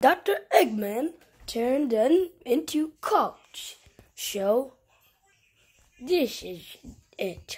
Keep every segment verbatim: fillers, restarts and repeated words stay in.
Doctor Eggman turned them into cops. So, this is it.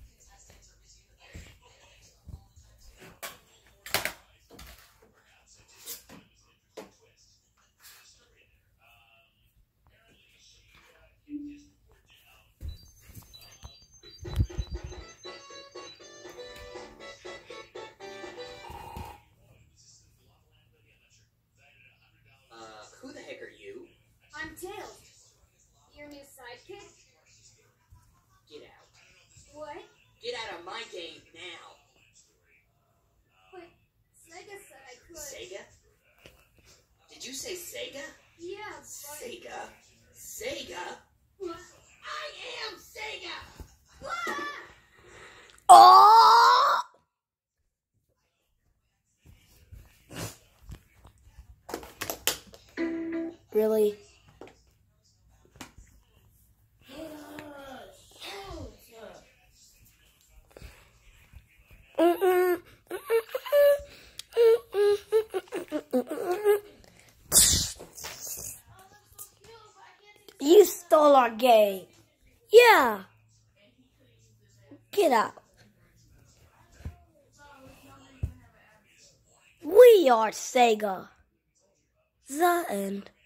Who the heck are you? I'm Tails. Your new sidekick? Get out. What? Get out of my game now. But Sega said I could. Sega? Did you say Sega? Yeah, but... Sega? Sega? What? I am Sega! What? Oh! Really? You stole our game. Yeah. Get out. We are Sega. The end.